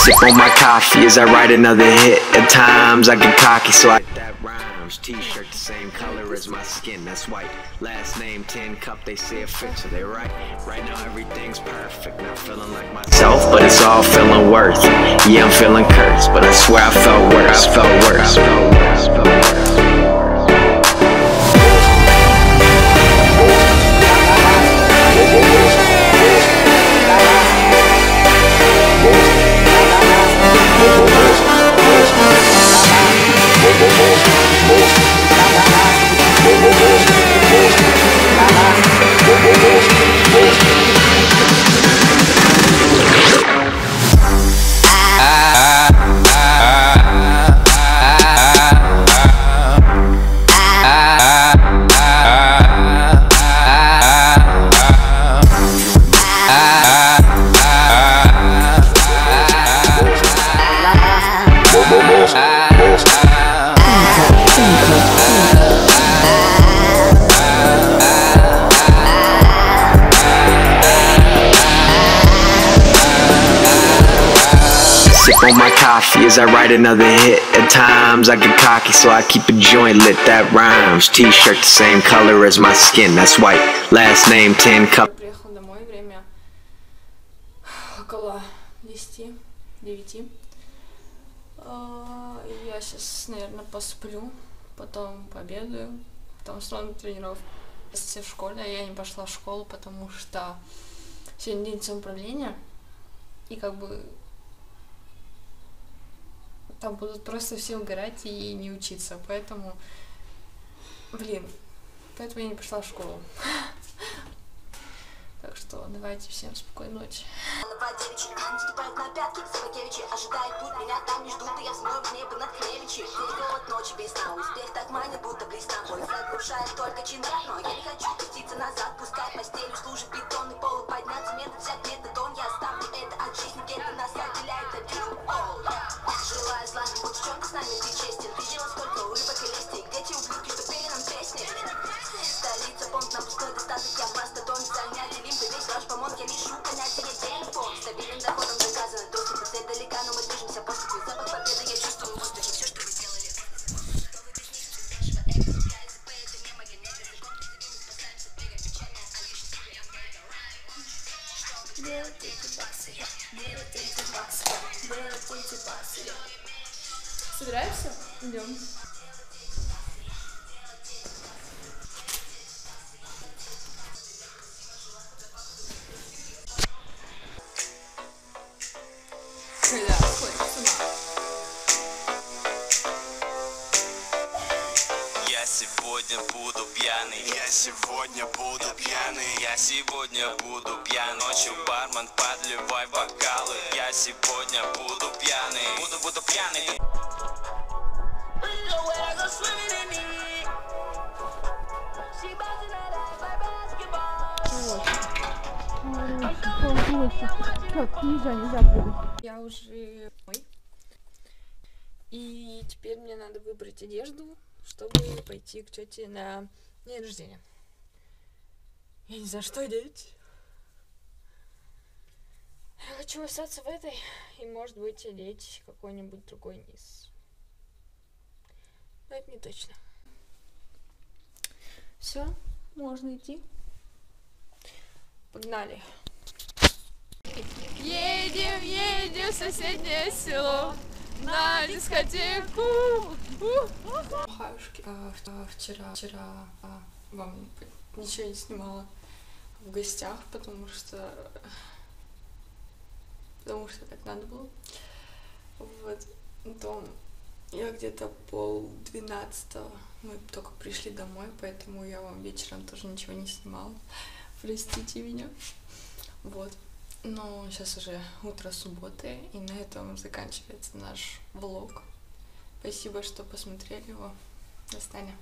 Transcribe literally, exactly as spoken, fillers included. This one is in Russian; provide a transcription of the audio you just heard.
Sip on my coffee as I write another hit. At times I get cocky, so I that rhymes. T-shirt the same color as my skin, that's white. Last name ten cup, they say it fits, so they right. Right now everything's perfect, not feeling like myself, but it's all feeling worth. Yeah, I'm feeling cursed, but I swear I felt worse. I felt worse. I felt worse. I felt worse. Sip on my coffee as I write another hit. At times I get cocky, so I keep a joint lit. That rhymes. T-shirt the same color as my skin, that's white. Last name ten cup. Приехал домой, время около десяти, девяти. Я сейчас, наверное, посплю, потом пообедаю, потом снова на тренировку. В школе я не пошла в школу, потому что сегодня день самоуправления, и как бы там будут просто все угорать и не учиться, поэтому, блин, поэтому я не пошла в школу. Так что давайте всем спокойной ночи. Наступают на пятки, Савакевичи ожидают путь, меня там не ждут, и я взмою в небо над Кневичи. Голод ночи без сна, успех так манит, будто близко. Мой враг крушает только чина, но я не хочу пуститься назад, пускай постелью служит бетонный пол, подняться метод, взять метадон, я оставлю это от жизни, где-то нас отделяет один. Желаю зла, вот в чем ты с нами ты честен, видела сколько улыбок и лести, где те ублюдки, что пели нам песни. Столица, понт на пустой достаток, я мастодон, занятий лимбы, весь ваш помог, я лишу понятие телефон. Стабильным доходом доказано, доступ до цель далека, но мы движемся по пути. Запах победы я чувствую в воздухе, все, что вы сделали. Что вы без них, без нашего эго, я ЗП, это не моя нега. Закон призывим, спасаемся, бегаем печально, а лишь себе я мега. Что делать эти баксы, делать эти баксы, делать эти баксы. Собираемся? Идем. Я сегодня буду пьяный, я сегодня буду пьяный, я сегодня буду пьяный, ночью бармен подливай бокалы, я сегодня буду пьяный, буду буду пьяный. Нельзя, нельзя прыгать. Я уже... Ой. И теперь мне надо выбрать одежду, чтобы пойти к тете на день рождения. Я не знаю, что одеть. Я хочу остаться в этой и, может быть, одеть какой-нибудь другой низ. Но это не точно. Все, можно идти. Погнали. Едем, едем в соседнее село на дискотеку. Хаюшки. А, а, вчера, вчера а, вам ничего не снимала в гостях, потому что, потому что так надо было. Вот, потом я где-то пол двенадцатого, мы только пришли домой, поэтому я вам вечером тоже ничего не снимала. Простите меня. Вот. Но сейчас уже утро субботы, и на этом заканчивается наш влог. Спасибо, что посмотрели его. До свидания.